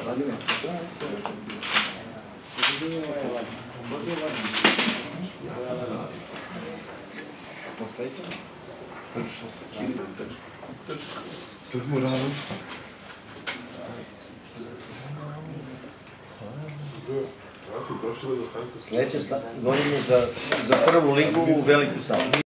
Sledeće godinu za prvu ligu u veliku salu.